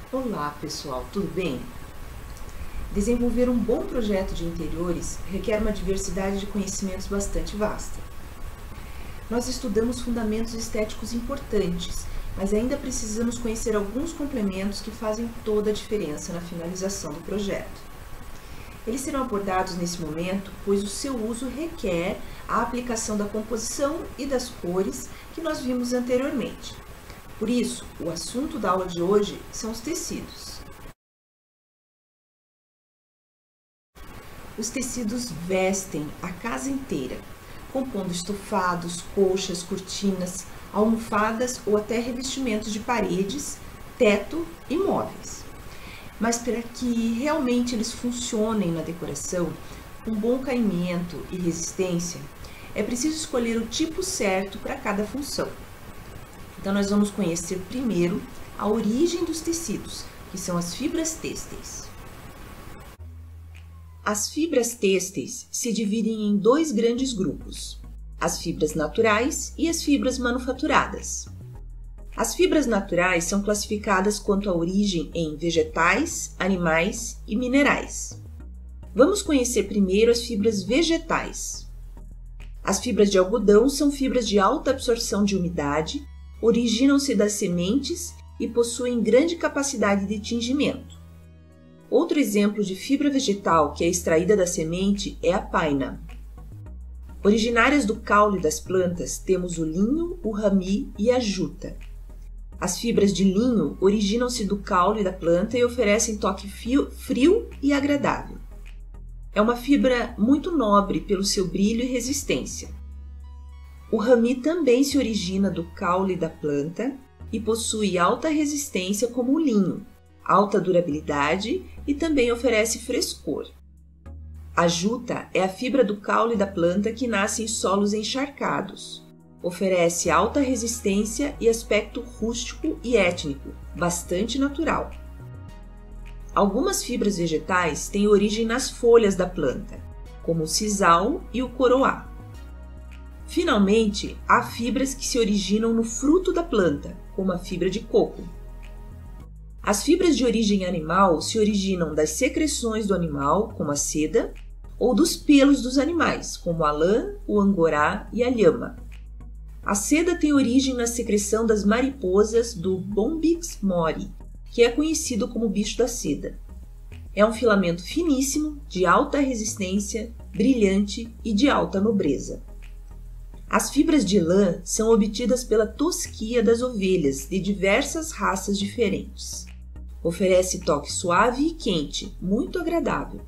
Olá pessoal, tudo bem? Desenvolver um bom projeto de interiores requer uma diversidade de conhecimentos bastante vasta. Nós estudamos fundamentos estéticos importantes, mas ainda precisamos conhecer alguns complementos que fazem toda a diferença na finalização do projeto. Eles serão abordados nesse momento, pois o seu uso requer a aplicação da composição e das cores que nós vimos anteriormente. Por isso, o assunto da aula de hoje são os tecidos. Os tecidos vestem a casa inteira, compondo estofados, colchas, cortinas, almofadas ou até revestimentos de paredes, teto e móveis. Mas para que realmente eles funcionem na decoração, com bom caimento e resistência, é preciso escolher o tipo certo para cada função. Então, nós vamos conhecer primeiro a origem dos tecidos, que são as fibras têxteis. As fibras têxteis se dividem em dois grandes grupos, as fibras naturais e as fibras manufaturadas. As fibras naturais são classificadas quanto à origem em vegetais, animais e minerais. Vamos conhecer primeiro as fibras vegetais. As fibras de algodão são fibras de alta absorção de umidade, originam-se das sementes e possuem grande capacidade de tingimento. Outro exemplo de fibra vegetal que é extraída da semente é a paina. Originárias do caule das plantas, temos o linho, o rami e a juta. As fibras de linho originam-se do caule da planta e oferecem toque frio e agradável. É uma fibra muito nobre pelo seu brilho e resistência. O rami também se origina do caule da planta e possui alta resistência como o linho, alta durabilidade e também oferece frescor. A juta é a fibra do caule da planta que nasce em solos encharcados. Oferece alta resistência e aspecto rústico e étnico, bastante natural. Algumas fibras vegetais têm origem nas folhas da planta, como o sisal e o coroá. Finalmente, há fibras que se originam no fruto da planta, como a fibra de coco. As fibras de origem animal se originam das secreções do animal, como a seda, ou dos pelos dos animais, como a lã, o angorá e a lhama. A seda tem origem na secreção das mariposas do Bombyx mori, que é conhecido como bicho da seda. É um filamento finíssimo, de alta resistência, brilhante e de alta nobreza. As fibras de lã são obtidas pela tosquia das ovelhas de diversas raças diferentes. Oferece toque suave e quente, muito agradável.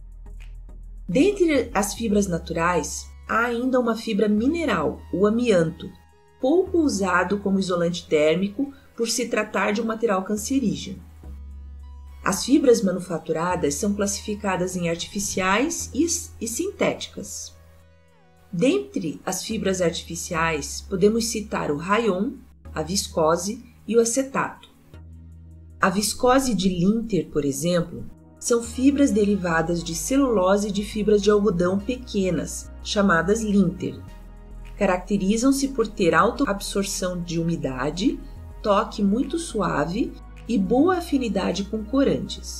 Dentre as fibras naturais, há ainda uma fibra mineral, o amianto, pouco usado como isolante térmico por se tratar de um material cancerígeno. As fibras manufaturadas são classificadas em artificiais e sintéticas. Dentre as fibras artificiais, podemos citar o rayon, a viscose e o acetato. A viscose de linter, por exemplo, são fibras derivadas de celulose de fibras de algodão pequenas, chamadas linter. Caracterizam-se por ter alta absorção de umidade, toque muito suave e boa afinidade com corantes.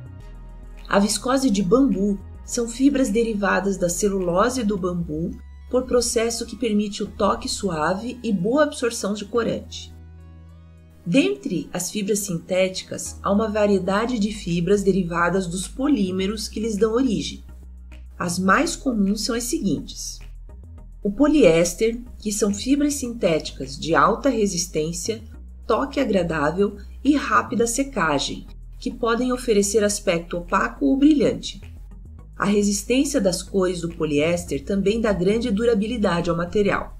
A viscose de bambu são fibras derivadas da celulose do bambu por processo que permite o toque suave e boa absorção de corante. Dentre as fibras sintéticas, há uma variedade de fibras derivadas dos polímeros que lhes dão origem. As mais comuns são as seguintes: o poliéster, que são fibras sintéticas de alta resistência, toque agradável e rápida secagem, que podem oferecer aspecto opaco ou brilhante. A resistência das cores do poliéster também dá grande durabilidade ao material.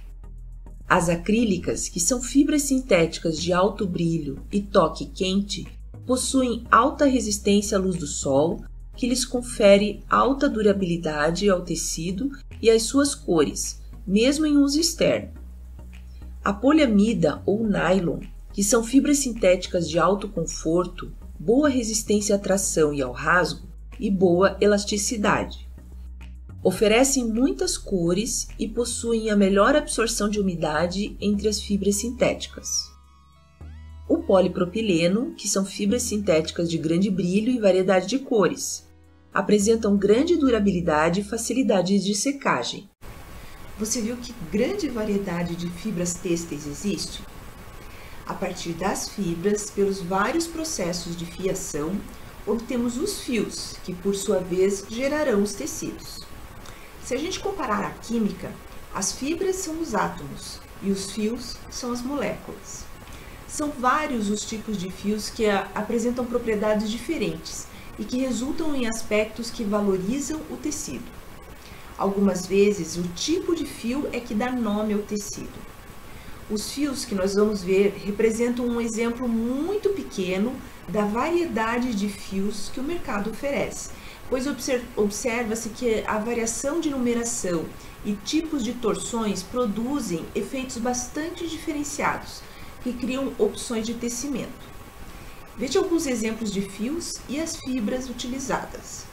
As acrílicas, que são fibras sintéticas de alto brilho e toque quente, possuem alta resistência à luz do sol, que lhes confere alta durabilidade ao tecido e às suas cores, mesmo em uso externo. A poliamida ou nylon, que são fibras sintéticas de alto conforto, boa resistência à tração e ao rasgo, e boa elasticidade. Oferecem muitas cores e possuem a melhor absorção de umidade entre as fibras sintéticas. O polipropileno, que são fibras sintéticas de grande brilho e variedade de cores. Apresentam grande durabilidade e facilidade de secagem. Você viu que grande variedade de fibras têxteis existe? A partir das fibras, pelos vários processos de fiação, obtemos os fios, que por sua vez gerarão os tecidos. Se a gente comparar a química, as fibras são os átomos e os fios são as moléculas. São vários os tipos de fios que apresentam propriedades diferentes e que resultam em aspectos que valorizam o tecido. Algumas vezes, o tipo de fio é que dá nome ao tecido. Os fios que nós vamos ver representam um exemplo muito pequeno da variedade de fios que o mercado oferece, pois observa-se que a variação de numeração e tipos de torções produzem efeitos bastante diferenciados, que criam opções de tecimento. Veja alguns exemplos de fios e as fibras utilizadas.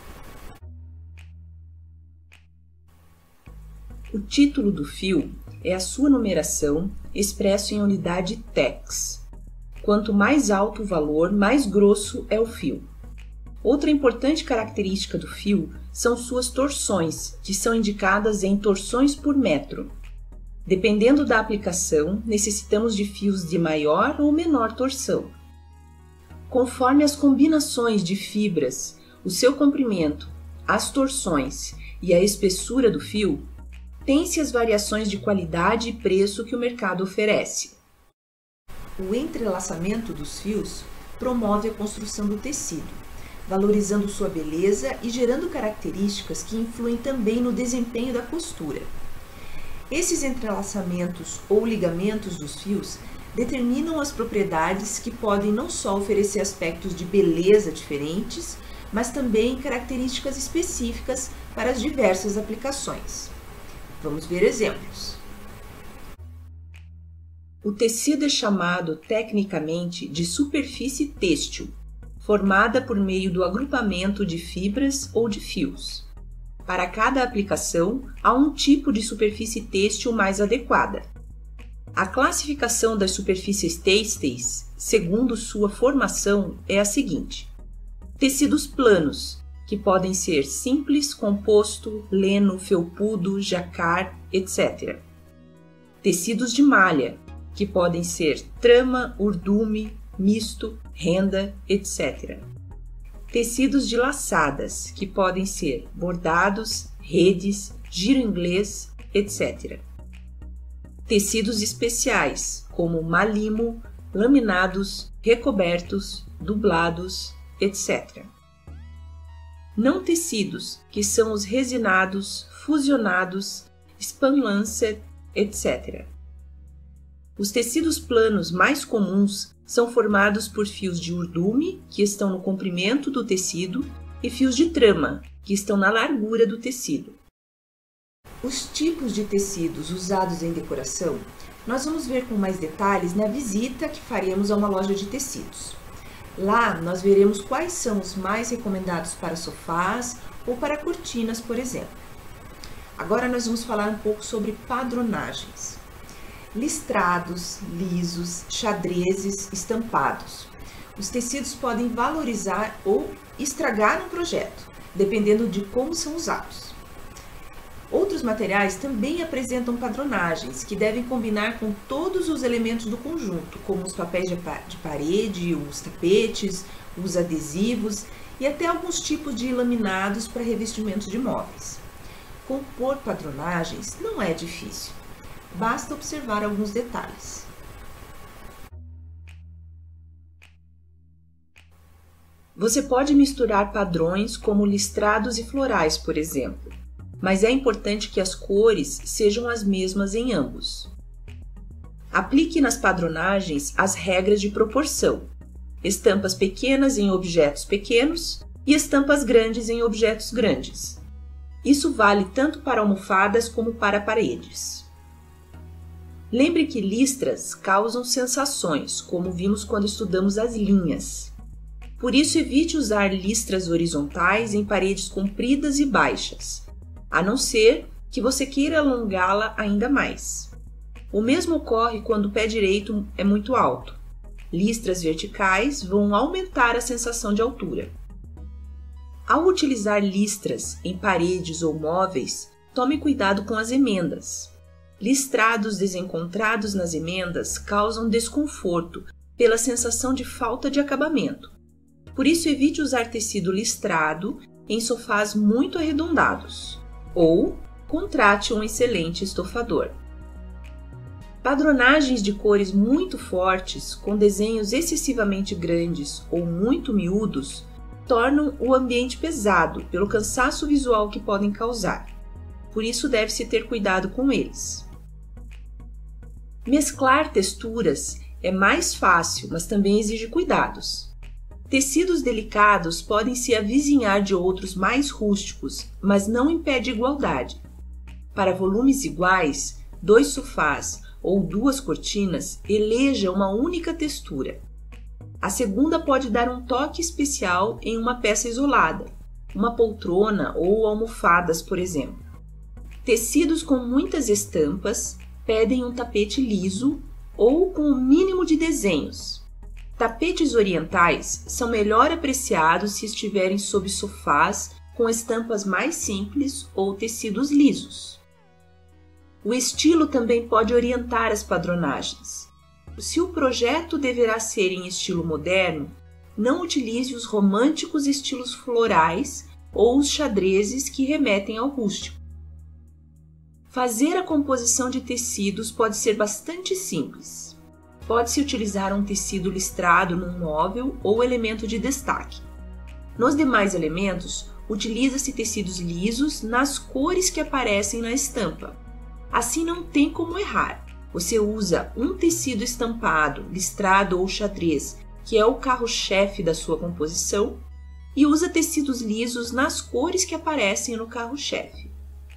O título do fio é a sua numeração, expresso em unidade TEX. Quanto mais alto o valor, mais grosso é o fio. Outra importante característica do fio são suas torções, que são indicadas em torções por metro. Dependendo da aplicação, necessitamos de fios de maior ou menor torção. Conforme as combinações de fibras, o seu comprimento, as torções e a espessura do fio, tem-se as variações de qualidade e preço que o mercado oferece. O entrelaçamento dos fios promove a construção do tecido, valorizando sua beleza e gerando características que influem também no desempenho da costura. Esses entrelaçamentos ou ligamentos dos fios determinam as propriedades que podem não só oferecer aspectos de beleza diferentes, mas também características específicas para as diversas aplicações. Vamos ver exemplos. O tecido é chamado tecnicamente de superfície têxtil, formada por meio do agrupamento de fibras ou de fios. Para cada aplicação, há um tipo de superfície têxtil mais adequada. A classificação das superfícies têxteis, segundo sua formação, é a seguinte: tecidos planos, que podem ser simples, composto, leno, felpudo, jacar, etc. Tecidos de malha, que podem ser trama, urdume, misto, renda, etc. Tecidos de laçadas, que podem ser bordados, redes, giro inglês, etc. Tecidos especiais, como malimo, laminados, recobertos, dublados, etc. Não tecidos, que são os resinados, fusionados, span-lancet, etc. Os tecidos planos mais comuns são formados por fios de urdume, que estão no comprimento do tecido, e fios de trama, que estão na largura do tecido. Os tipos de tecidos usados em decoração, nós vamos ver com mais detalhes na visita que faremos a uma loja de tecidos. Lá, nós veremos quais são os mais recomendados para sofás ou para cortinas, por exemplo. Agora nós vamos falar um pouco sobre padronagens. Listrados, lisos, xadrezes, estampados. Os tecidos podem valorizar ou estragar um projeto, dependendo de como são usados. Outros materiais também apresentam padronagens, que devem combinar com todos os elementos do conjunto, como os papéis de parede, os tapetes, os adesivos e até alguns tipos de laminados para revestimentos de móveis. Compor padronagens não é difícil, basta observar alguns detalhes. Você pode misturar padrões como listrados e florais, por exemplo, mas é importante que as cores sejam as mesmas em ambos. Aplique nas padronagens as regras de proporção: estampas pequenas em objetos pequenos e estampas grandes em objetos grandes. Isso vale tanto para almofadas como para paredes. Lembre que listras causam sensações, como vimos quando estudamos as linhas. Por isso, evite usar listras horizontais em paredes compridas e baixas, a não ser que você queira alongá-la ainda mais. O mesmo ocorre quando o pé direito é muito alto. Listras verticais vão aumentar a sensação de altura. Ao utilizar listras em paredes ou móveis, tome cuidado com as emendas. Listrados desencontrados nas emendas causam desconforto pela sensação de falta de acabamento. Por isso, evite usar tecido listrado em sofás muito arredondados ou contrate um excelente estofador. Padronagens de cores muito fortes, com desenhos excessivamente grandes ou muito miúdos, tornam o ambiente pesado pelo cansaço visual que podem causar. Por isso, deve-se ter cuidado com eles. Mesclar texturas é mais fácil, mas também exige cuidados. Tecidos delicados podem se avizinhar de outros mais rústicos, mas não impede igualdade. Para volumes iguais, 2 sofás ou 2 cortinas, eleja uma única textura. A segunda pode dar um toque especial em uma peça isolada, uma poltrona ou almofadas, por exemplo. Tecidos com muitas estampas pedem um tapete liso ou com o mínimo de desenhos. Tapetes orientais são melhor apreciados se estiverem sob sofás com estampas mais simples ou tecidos lisos. O estilo também pode orientar as padronagens. Se o projeto deverá ser em estilo moderno, não utilize os românticos estilos florais ou os xadrezes que remetem ao rústico. Fazer a composição de tecidos pode ser bastante simples. Pode-se utilizar um tecido listrado num móvel ou elemento de destaque. Nos demais elementos, utiliza-se tecidos lisos nas cores que aparecem na estampa. Assim não tem como errar. Você usa um tecido estampado, listrado ou xadrez, que é o carro-chefe da sua composição, e usa tecidos lisos nas cores que aparecem no carro-chefe.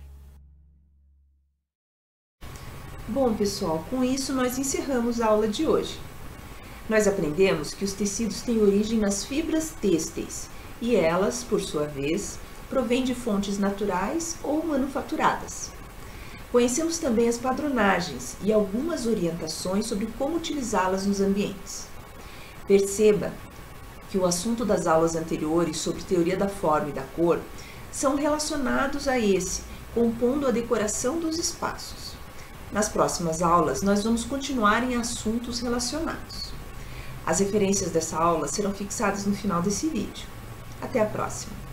Bom, pessoal, com isso nós encerramos a aula de hoje. Nós aprendemos que os tecidos têm origem nas fibras têxteis e elas, por sua vez, provêm de fontes naturais ou manufaturadas. Conhecemos também as padronagens e algumas orientações sobre como utilizá-las nos ambientes. Perceba que o assunto das aulas anteriores sobre teoria da forma e da cor são relacionados a esse, compondo a decoração dos espaços. Nas próximas aulas, nós vamos continuar em assuntos relacionados. As referências dessa aula serão fixadas no final desse vídeo. Até a próxima!